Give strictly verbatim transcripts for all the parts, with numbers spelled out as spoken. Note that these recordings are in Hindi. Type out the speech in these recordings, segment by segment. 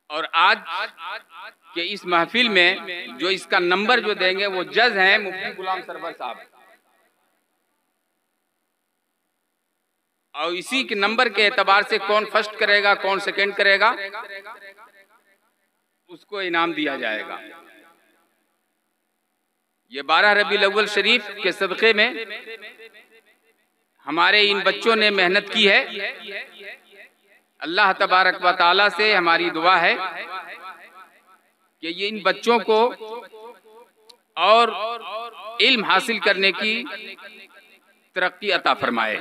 और आज के इस महफिल में जो इसका नंबर जो देंगे वो जज हैं मुफ्ती गुलाम सरवर साहब, और इसी के नंबर के एतबार से कौन फर्स्ट करेगा कौन सेकंड करेगा उसको इनाम दिया जाएगा। ये बारह रबीउल अव्वल शरीफ के सदक़े में हमारे इन बच्चों ने मेहनत की है। अल्लाह तबारक व तआला से हमारी दुआ है कि ये इन बच्चों को और इल्म हासिल करने की तरक्की अता फरमाए।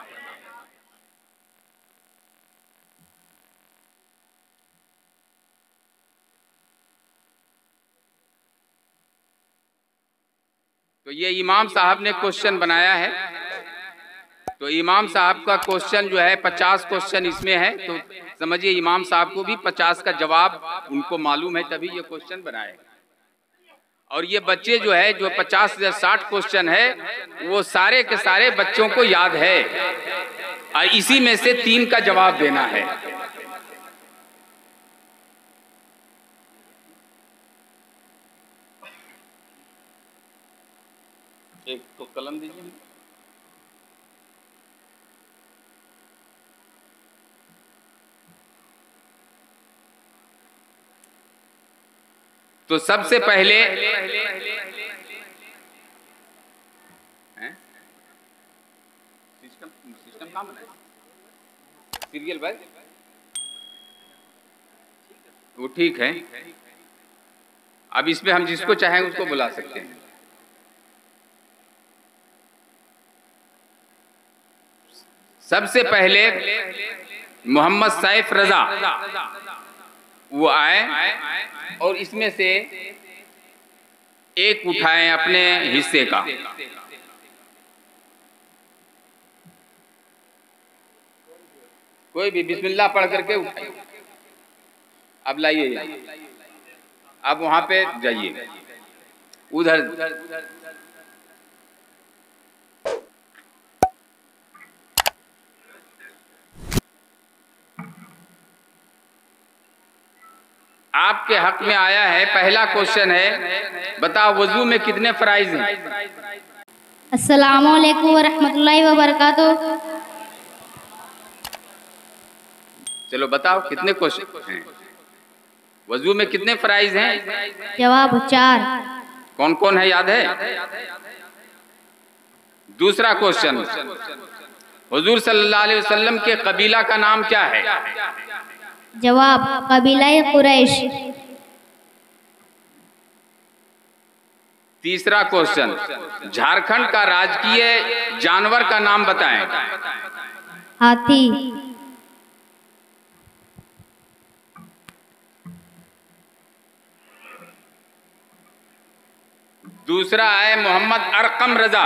तो ये इमाम साहब ने क्वेश्चन बनाया है, तो इमाम साहब का क्वेश्चन जो है पचास क्वेश्चन इसमें है, तो समझिए इमाम साहब को भी पचास का जवाब उनको मालूम है तभी ये क्वेश्चन बनाए। और ये बच्चे जो है जो पचास या साठ क्वेश्चन है वो सारे के सारे बच्चों को याद है और इसी में से तीन का जवाब देना है। एक तो कलम दीजिए। तो सबसे पहले सिस्टम सिस्टम कहाँ बनाए? सीरियल बाय वो ठीक है। अब इसमें हम जिसको चाहें उसको बुला सकते हैं। सबसे पहले मोहम्मद सैफ रजा वो आए और इसमें से एक उठाएं अपने हिस्से का। कोई भी बिस्मिल्लाह पढ़ करके उठाइए। अब लाइए, अब वहां पे जाइए उधर। आपके हक में आया है, पहला क्वेश्चन है, बताओ वजू में कितने फराइज हैं? अस्सलामु अलैकुम व रहमतुल्लाहि व बरकातुहू। चलो बताओ कितने क्वेश्चन हैं? वजू में कितने फराइज हैं? जवाब चार। कौन कौन है याद है? दूसरा क्वेश्चन, हुजूर सल्लल्लाहु अलैहि वसल्लम के कबीला का नाम क्या है? जवाब कबीला कुरैश। तीसरा क्वेश्चन, झारखंड का राजकीय जानवर का नाम बताएं। हाथी। दूसरा है मोहम्मद अरकम रजा।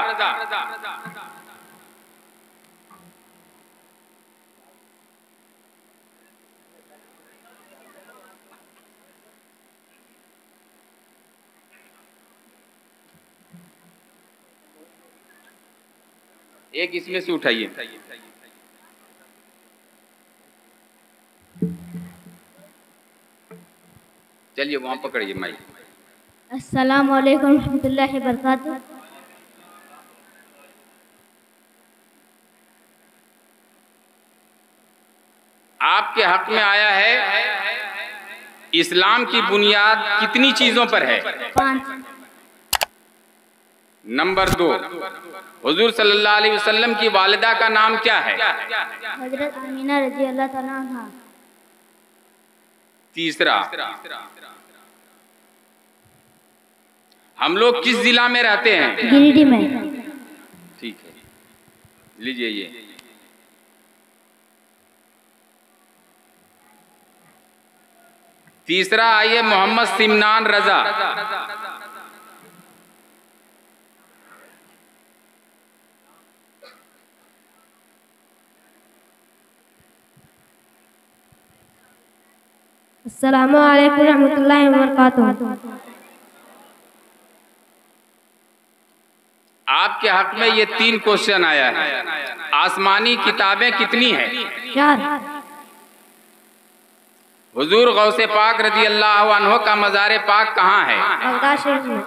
एक इसमें से उठाइए। चलिए वहां पकड़िए माइक। अस्सलामु अलैकुम रहमतुल्लाहि व बरकातुहू। आपके हक में आया है, इस्लाम की बुनियाद कितनी चीजों पर है? पांच। नंबर दो, हुजूर सल्लल्लाहु अलैहि वसल्लम की वालिदा का नाम क्या है? हजरत अमीना रजी अल्लाह तआला अन्हा। तीसरा, हम लोग किस जिला में रहते हैं? गिरिडीह में। ठीक है, लीजिए ये। तीसरा आइए मोहम्मद सिमनान रजा। अस्सलामु अलैकुम रहमतुल्लाहि व बरकातुहू। आपके हक में ये तीन क्वेश्चन आया है। आसमानी किताबें कितनी हैं? चार। हुजूर गौसे पाक रजी अल्लाह अन्हु का मज़ार पाक कहाँ है? बगदाद शरीफ में।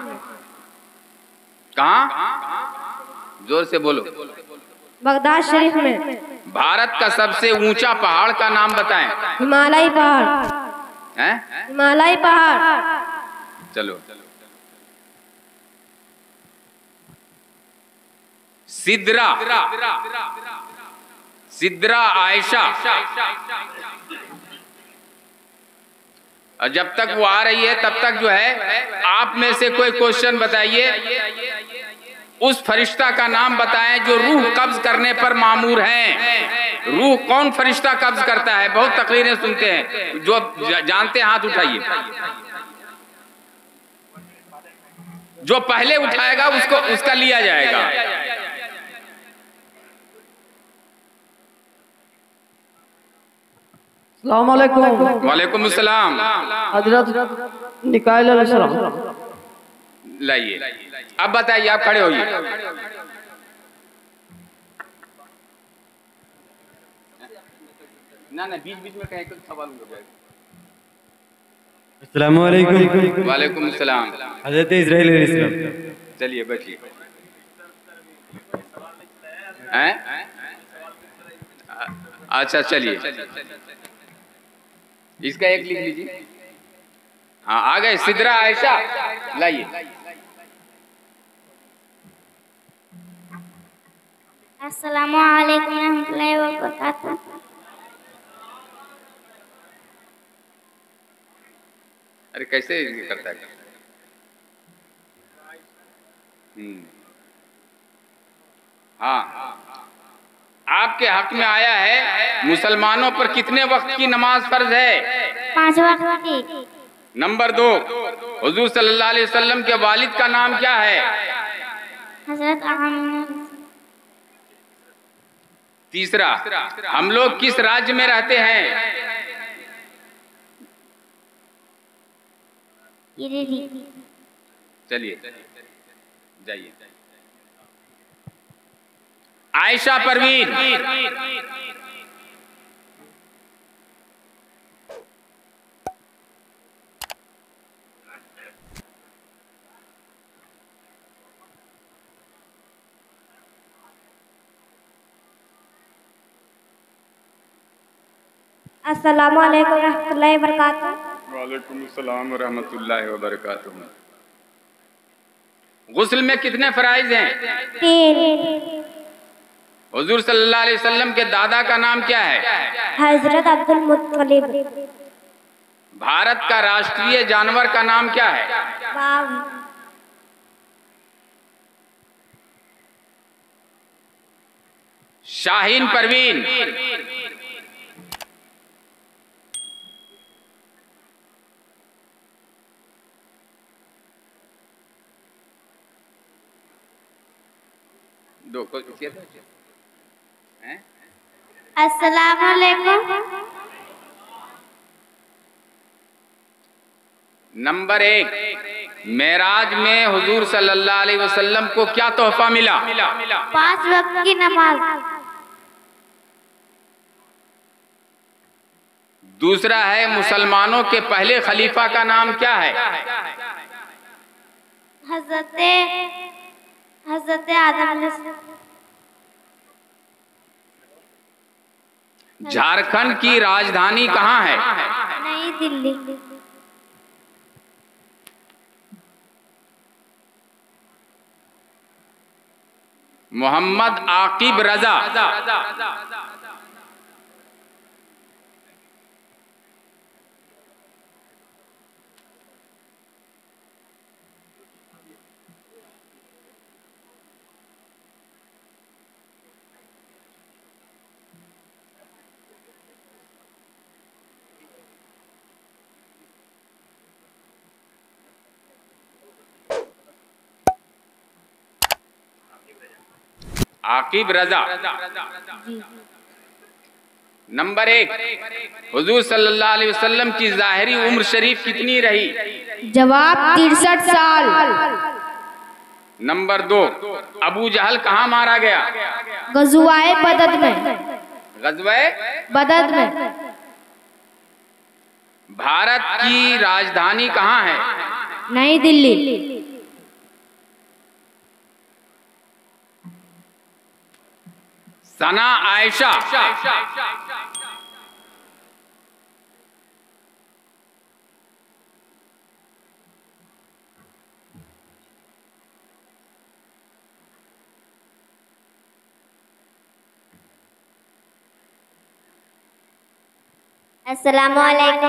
कहाँ? जोर से बोलो। बगदाद शरीफ में। भारत का सबसे ऊंचा पहाड़ का नाम बताएं। हिमालय पहाड़। हैं? हिमालय पहाड़। चलो। सिद्रा, सिद्रा आयशा। और जब तक वो आ रही है तब तक जो है आप में से कोई क्वेश्चन बताइए। उस फरिश्ता का नाम बताएं जो रूह कब्ज करने पर मामूर है। रूह कौन फरिश्ता कब्ज करता है? बहुत तकरीरें सुनते हैं, जो जानते हैं हाथ उठाइए। जो पहले उठाएगा उसको उसका लिया जाएगा। अस्सलाम वालेकुम। वालेकुम अस्सलाम। हजरत निकाइल अलैहिस्सलाम। लाइए, अब बताइए, आप खड़े होइए। ना ना बीच बीच में कहीं कुछ सवाल हो जाएगा। अस्सलाम वालेकुम। वालेकुम अस्सलाम। हज़रत इस्राइल अलैहिस्सलाम। चलिए बैठिए। हैं? अच्छा चलिए, इसका एक लिख लीजिए। हाँ आ गए। सिद्रा आयशा लाइए। अस्सलामु अलैकुम रहमतुल्लाहि व बरकातुहू। अरे कैसे करता है? हम्म हाँ, आपके हक में आया है। मुसलमानों पर कितने वक्त की नमाज फर्ज है? पांच वक्त की। नंबर दो, हुजूर सल्लल्लाहु अलैहि वसल्लम के वालिद का नाम क्या है? हजरत आमिना। तीसरा, हम लोग किस राज्य में रहते हैं? चलिए जाइए। आयशा परवीन। अस्सलामु अलैकुम रहमतुल्लाहि व बरकातुहू। वालेकुम अस्सलाम व रहमतुल्लाहि व बरकातुहू। गुस्ल में कितने फराइज हैं? तीन। हुजूर सल्लल्लाहु अलैहि वसल्लम के दादा का नाम क्या है? हजरत अब्दुल मुत्तलिब। भारत का राष्ट्रीय जानवर का नाम क्या है? बाघ। शाहीन परवीन। दो को हैं? अस्सलामु अलैकुम। नंबर एक, मेराज में हुजूर सल्लल्लाहु अलैहि वसल्लम को क्या तोहफा मिला? पांच वक्त की नमाज। दूसरा है, मुसलमानों के पहले खलीफा का नाम क्या है? हजरत हजरत आदम। झारखंड की राजधानी कहाँ है? नई दिल्ली। मोहम्मद आकिब रजा। आकिब रजा। नंबर एक, हुजूर सल्लल्लाहु अलैहि वसल्लम की ज़ाहिरी उम्र शरीफ कितनी रही? जवाब तिरसठ साल। नंबर दो, अबू जहल कहाँ मारा गया? गज़वाए बदर में। गज़वाए बदर में। भारत की राजधानी कहाँ है? नई दिल्ली। सना आयशा। अस्सलामु अलैकुम।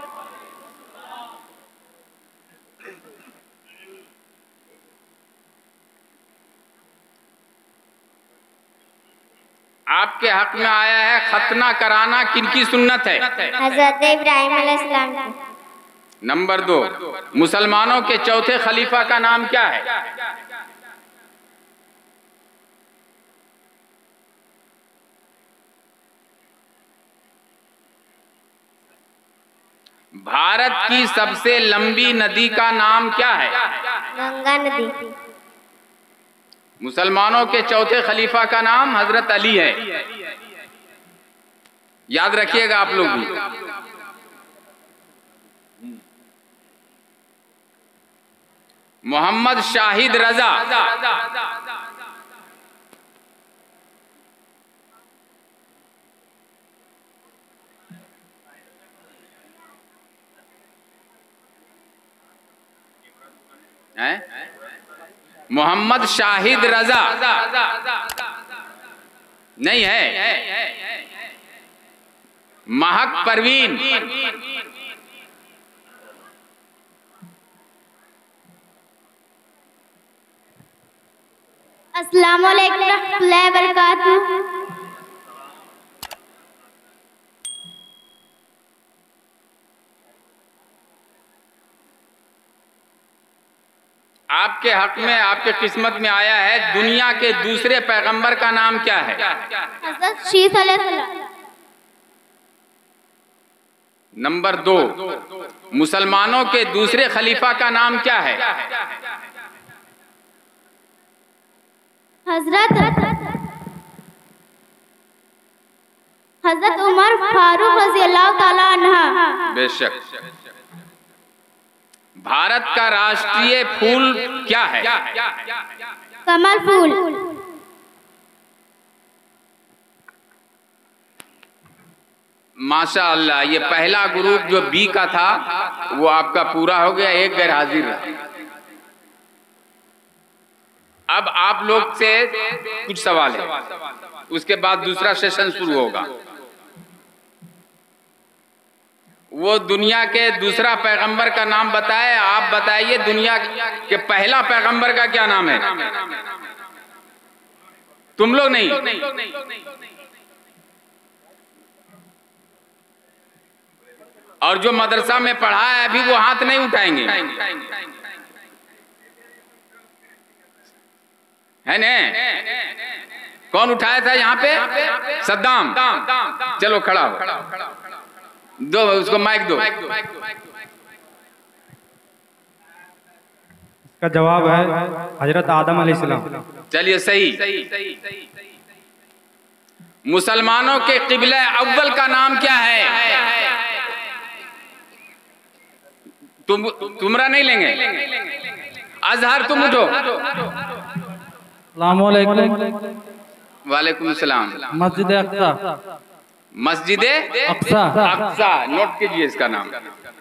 आपके हक में आया है, खतना कराना किनकी सुन्नत है? हजरत इब्राहिम अलैहिस्सलाम की। नंबर दो, मुसलमानों के चौथे खलीफा का नाम क्या है? भारत की सबसे लंबी नदी का नाम क्या है? गंगा नदी। मुसलमानों के चौथे खलीफा का नाम हजरत अली है, याद रखिएगा आप लोग भी। मोहम्मद शाहिद रजा। है मोहम्मद शाहिद रजा नहीं है, महक परवीन। अस्सलामु अलैकुम रहमतुल्लाहि व बरकातुहू। आपके हक में, आपके किस्मत में आया है, दुनिया के दूसरे पैगंबर का नाम क्या है? हज़रत शीस अलैहिस्सलाम। नंबर दो, मुसलमानों के दूसरे खलीफा का नाम क्या है? हजरत हजरत उमर फारूक रज़ी अल्लाह ताला अन्हा। बेशक। भारत का राष्ट्रीय फूल क्या है? कमल फूल। माशा अल्लाह, ये पहला ग्रुप जो बी का था वो आपका पूरा हो गया, एक गैर हाजिर रहा। अब आप लोग से कुछ सवाल है, उसके बाद दूसरा सेशन शुरू होगा। वो दुनिया के दूसरा पैगंबर का नाम बताए, आप बताइए दुनिया के पहला पैगंबर का क्या नाम है? तुम लोग नहीं, और जो मदरसा में पढ़ा है अभी वो हाथ नहीं उठाएंगे, है ने? कौन उठाया था यहाँ पे? सद्दाम। चलो खड़ा हो, दो उसको माइक दो। इसका जवाब है हजरत आदम अलैहिस्सलाम। चलिए सही। मुसलमानों के किबला अव्वल का नाम क्या है? तुम तुमरा नहीं लेंगे? अजहर तुम उठो। वालेकुम सलाम। मस्जिद अक्सा। मस्जिद अक्सा। अक्सा, नोट कीजिए इसका नाम।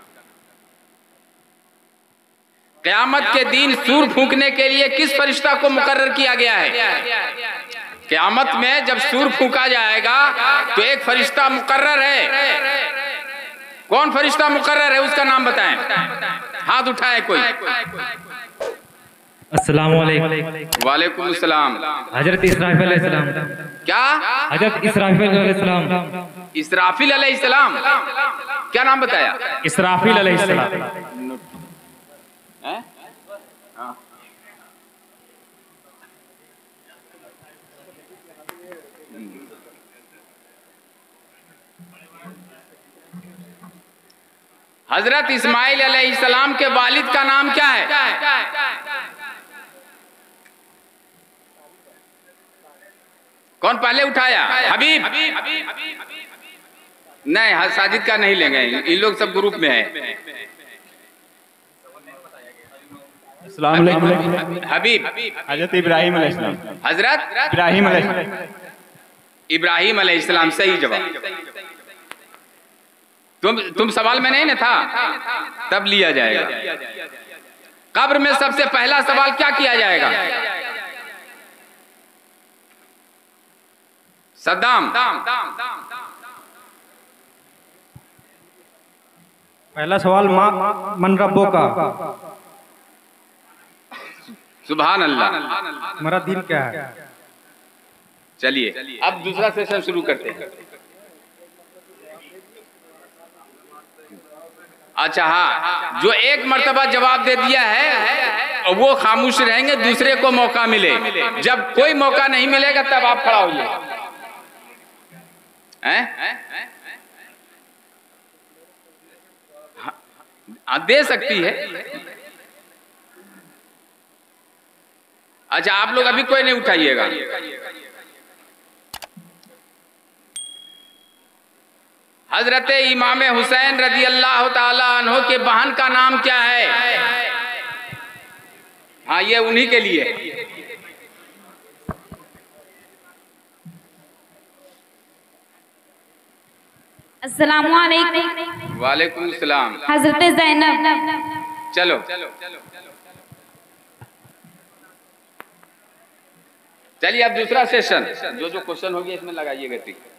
क़यामत के दिन सूर फूंकने के लिए किस फरिश्ता को मुकर्रर किया गया है? क़यामत में जब सूर फूंका जाएगा तो एक फरिश्ता मुकर्रर है। कौन फरिश्ता मुकर्रर है, उसका नाम बताएं। हाथ उठाए कोई। अस्सलामु अलैकुम। वालेकुम सलाम। हजरत इसराफील अलैहिस्सलाम। क्या? हजरत इसराफील अलैहिस्सलाम। इसराफील अलैहिस्सलाम। क्या नाम बताया? इसराफील अलैहिस्सलाम। हजरत इस्माइल अलैहिस्सलाम के वालिद का नाम क्या है? कौन पहले उठाया? हबीब। नहीं, हाँ, साजिद का नहीं लेंगे, इन लोग सब ग्रुप में है। अस्सलाम वालेकुम। हबीब हजरत इब्राहिम अलैहिस्सलाम। हजरत इब्राहिम अलैहिस्सलाम। इब्राहिम अलैहिस्सलाम, सही जवाब। तुम तुम सवाल में नहीं ना था, तब लिया जाएगा। कब्र में सबसे पहला सवाल क्या किया जाएगा? सद्दाम। पहला सवाल माँ मन रब्बो का। सुभान अल्लाह। हमारा दिन क्या है? चलिए अब दूसरा सेशन शुरू करते हैं। अच्छा, हाँ, जो एक मर्तबा जवाब दे दिया है वो खामोश रहेंगे, दूसरे को मौका मिले। जब कोई मौका नहीं मिलेगा तब आप खड़ा होइए। हाँ, दे सकती है। अच्छा, आप लोग अभी कोई नहीं उठाइएगा। हजरत इमाम हुसैन रजी अल्लाह ताला अन्हो के बहन का नाम क्या है? हाँ, ये उन्हीं के लिए। अस्सलामु अलैकुम। वालेकुम सलाम। हजरत ज़ैनब। चलो चलिए अब दूसरा सेशन, जो जो क्वेश्चन हो गया इसमें लगाइएगा टिक।